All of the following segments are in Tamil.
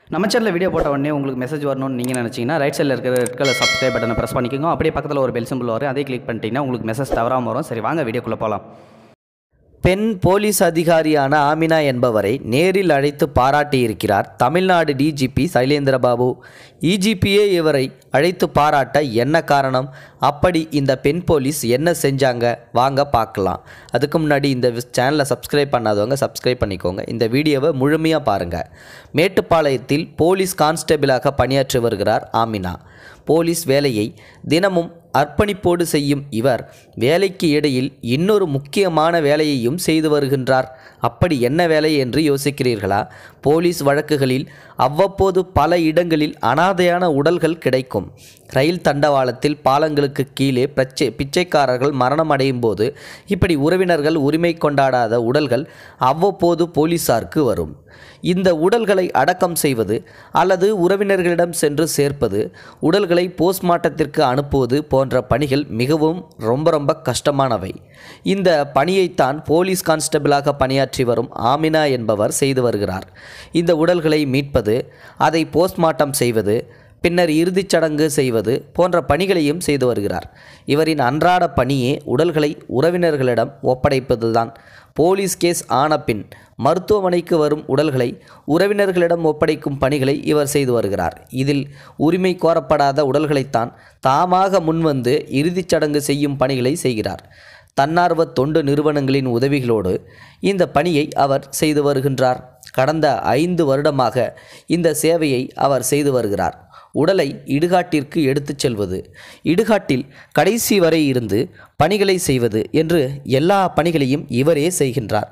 நம்ம சேனலில் வீடியோ போட்ட உடனே உங்களுக்கு மெசேஜ் வரணும்னு நீங்கள் நினச்சிங்கன்னா ரைட் சைடில் இருக்கிற ரெட் கலர் சப்ஸ்கிரைப் பட்டனை ப்ரெஸ் பண்ணிக்கோங்க. அப்படியே பக்கத்தில் ஒரு பெல் சிம்பிள் வரும், அதே கிளிக் பண்ணிட்டீங்கன்னா உங்களுக்கு மெசேஜ் தவறாமல் வரும். சரி, வாங்க வீடியோக்குள்ளே போகலாம். பெண் போலீஸ் அதிகாரியான ஆமினா என்பவரை நேரில் அழைத்து பாராட்டியிருக்கிறார் தமிழ்நாடு டிஜிபி சைலேந்திரபாபு. இஜிபியே இவரை அழைத்து பாராட்ட என்ன காரணம்? அப்படி இந்த பெண் போலீஸ் என்ன செஞ்சாங்க? வாங்க பார்க்கலாம். அதுக்கு முன்னாடி இந்த சேனலை சப்ஸ்கிரைப் பண்ணாதவங்க சப்ஸ்கிரைப் பண்ணிக்கோங்க. இந்த வீடியோவை முழுமையாக பாருங்கள். மேட்டுப்பாளையத்தில் போலீஸ் கான்ஸ்டபிளாக பணியாற்றி வருகிறார் ஆமினா. போலீஸ் வேலையை தினமும் அர்ப்பணிப்போடு செய்யும் இவர் வேலைக்கு இடையில் இன்னொரு முக்கியமான வேலையையும் செய்து வருகின்றார். அப்படி என்ன வேலை என்று யோசிக்கிறீர்களா? போலீஸ் வழக்குகளில் அவ்வப்போது பல இடங்களில் அனாதையான உடல்கள் கிடைக்கும். ரயில் தண்டவாளத்தில் பாலங்களுக்கு கீழே பிச்சைக்காரர்கள் மரணம் அடையும் போது இப்படி உறவினர்கள் உரிமை கொண்டாடாத உடல்கள் அவ்வப்போது போலீசாருக்கு வரும். இந்த உடல்களை அடக்கம் செய்வது அல்லது உறவினர்களிடம் சென்று சேர்ப்பது, உடல்களை போஸ்ட்மார்ட்டத்திற்கு அனுப்புவது போன்ற பணிகள் மிகவும் ரொம்ப கஷ்டமானவை. இந்த பணியைத்தான் போலீஸ் கான்ஸ்டபிளாக பணியாற்றி வரும் ஆமினா என்பவர் செய்து வருகிறார். இந்த உடல்களை மீட்பது, அதை போஸ்ட்மார்ட்டம் செய்வது, பின்னர் இறுதிச் சடங்கு செய்வது போன்ற பணிகளையும் செய்து வருகிறார். இவரின் அன்றாட பணியே உடல்களை உறவினர்களிடம் ஒப்படைப்பதுதான். போலீஸ் கேஸ் ஆன பின் மருத்துவமனைக்கு வரும் உடல்களை உறவினர்களிடம் ஒப்படைக்கும் பணிகளை இவர் செய்து வருகிறார். இதில் உரிமை கோரப்படாத உடல்களைத்தான் தாமாக முன்வந்து இறுதிச் சடங்கு செய்யும் பணிகளை செய்கிறார். தன்னார்வ தொண்டு நிறுவனங்களின் உதவிகளோடு இந்த பணியை அவர் செய்து வருகின்றார். கடந்த 5 வருடமாக இந்த சேவையை அவர் செய்து வருகிறார். உடலை இடுகாட்டிற்கு எடுத்துச் செல்வது, இடுகாட்டில் கடைசி வரை இருந்து பணிகளை செய்வது என்று எல்லா பணிகளையும் இவரே செய்கின்றார்.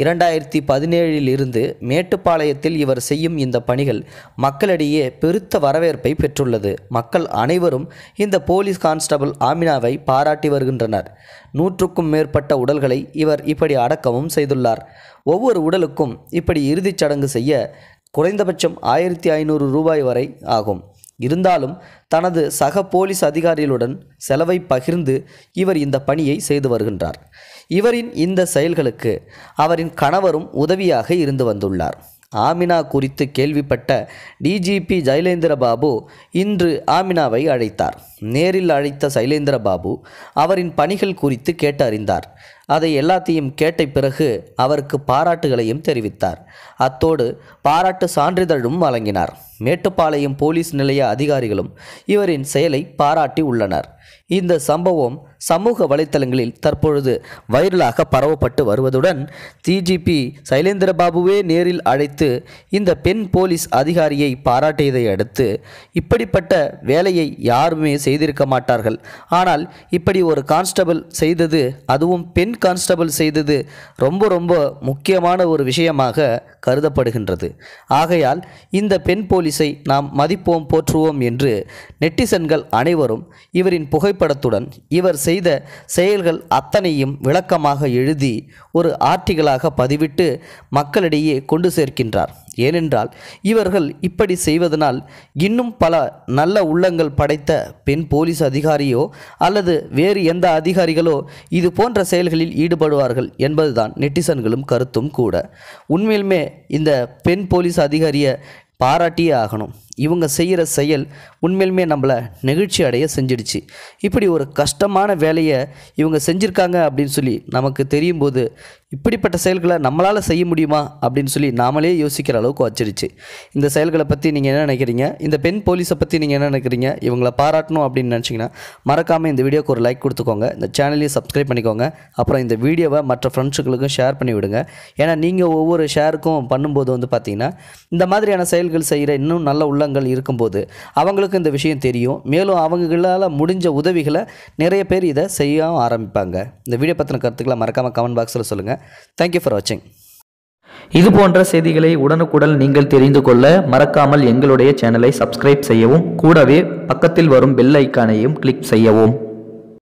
2017 இருந்து மேட்டுப்பாளையத்தில் இவர் செய்யும் இந்த பணிகள் மக்களிடையே பெருத்த வரவேற்பை பெற்றுள்ளது. மக்கள் அனைவரும் இந்த போலீஸ் கான்ஸ்டபிள் ஆமினாவை பாராட்டி வருகின்றனர். 100க்கும் மேற்பட்ட உடல்களை இவர் இப்படி அடக்கமும் செய்துள்ளார். ஒவ்வொரு உடலுக்கும் இப்படி இறுதிச் சடங்கு செய்ய குறைந்தபட்சம் 1500 ரூபாய் வரை ஆகும். இருந்தாலும் தனது சக போலீஸ் அதிகாரிகளுடன் செலவை பகிர்ந்து இவர் இந்த பணியை செய்து வருகின்றார். இவரின் இந்த செயல்களுக்கு அவரின் கணவரும் உதவியாக இருந்து வந்துள்ளார். ஆமினா குறித்து கேள்விப்பட்ட டிஜிபி சைலேந்திரபாபு இன்று ஆமினாவை அழைத்தார். நேரில் அழைத்த சைலேந்திரபாபு அவரின் பணிகள் குறித்து கேட்டறிந்தார். அதை எல்லாத்தையும் கேட்ட பிறகு அவருக்கு பாராட்டுகளையும் தெரிவித்தார். அத்தோடு பாராட்டு சான்றிதழும் வழங்கினார். மேட்டுப்பாளையம் போலீஸ் நிலைய அதிகாரிகளும் இவரின் செயலை பாராட்டி உள்ளனர். இந்த சம்பவம் சமூக வலைத்தளங்களில் தற்பொழுது வைரலாக பரவப்பட்டு வருவதுடன் டிஜிபி சைலேந்திரபாபுவே நேரில் அழைத்து இந்த பெண் போலீஸ் அதிகாரியை பாராட்டியதை அடுத்து இப்படிப்பட்ட வேலையை யாருமே செய்திருக்க மாட்டார்கள். ஆனால் இப்படி ஒரு கான்ஸ்டபிள் செய்தது, அதுவும் பெண் கான்ஸ்டபிள் செய்தது ரொம்ப முக்கியமான ஒரு விஷயமாக கருதப்படுகின்றது. ஆகையால் இந்த பெண் போலீஸை நாம் மதிப்போம், போற்றுவோம் என்று நெட்டிசன்கள் அனைவரும் இவரின் புகைப்படத்துடன் இவர் செய்த செயல்கள் அத்தனையும் விளக்கமாக எழுதி ஒரு ஆர்டிகலாக பதிவிட்டு மக்களிடையே கொண்டு சேர்க்கின்றார். ஏனென்றால் இவர்கள் இப்படி செய்வதனால் இன்னும் பல நல்ல உள்ளங்கள் படைத்த பெண் போலீஸ் அதிகாரியோ அல்லது வேறு எந்த அதிகாரிகளோ இது போன்ற செயல்களில் ஈடுபடுவார்கள் என்பதுதான் நெட்டிசன்களும் கருத்தும் கூட. உண்மையிலுமே இந்த பெண் போலீஸ் அதிகாரியை பாராட்டியே ஆகணும். இவங்க செய்கிற செயல் உண்மையிலுமே நம்மளை நெகிழ்ச்சி அடைய செஞ்சிடுச்சு. இப்படி ஒரு கஷ்டமான வேலையை இவங்க செஞ்சுருக்காங்க அப்படின்னு சொல்லி நமக்கு தெரியும் போது இப்படிப்பட்ட செயல்களை நம்மளால் செய்ய முடியுமா அப்படின்னு சொல்லி நாமளே யோசிக்கிற அளவுக்கு வச்சிருச்சு. இந்த செயல்களை பற்றி நீங்கள் என்ன நினைக்கிறீங்க? இந்த பெண் போலீஸை பற்றி நீங்கள் என்ன நினைக்கிறீங்க? இவங்களை பாராட்டணும் அப்படின்னு நினச்சிங்கன்னா மறக்காமல் இந்த வீடியோக்கு ஒரு லைக் கொடுத்துக்கோங்க. இந்த சேனலையும் சப்ஸ்கிரைப் பண்ணிக்கோங்க. அப்புறம் இந்த வீடியோவை மற்ற ஃப்ரெண்ட்ஸுகளுக்கும் ஷேர் பண்ணி விடுங்க. ஏன்னா நீங்கள் ஒவ்வொரு ஷேருக்கும் பண்ணும்போது பார்த்திங்கன்னா இந்த மாதிரியான செயல்கள் செய்கிற இன்னும் நல்ல உள்ளங்கள் இருக்கும்போது அவங்களுக்கு இந்த விஷயம் தெரியும். மேலும் அவங்களால முடிஞ்ச உதவிகளை நிறைய பேர் இதை செய்ய ஆரம்பிப்பாங்க. இந்த வீடியோ பற்றின கருத்துக்களை மறக்காமல் கமெண்ட் பாக்ஸில் சொல்லுங்கள். தேங்க்யூ ஃபார் வாட்சிங். இது போன்ற செய்திகளை உடனுக்குடன் நீங்கள் தெரிந்து கொள்ள மறக்காமல் எங்களுடைய சேனலை சப்ஸ்கிரைப் செய்யவும், கூடவே பக்கத்தில் வரும் பெல் ஐக்கானையும் கிளிக் செய்யவும்.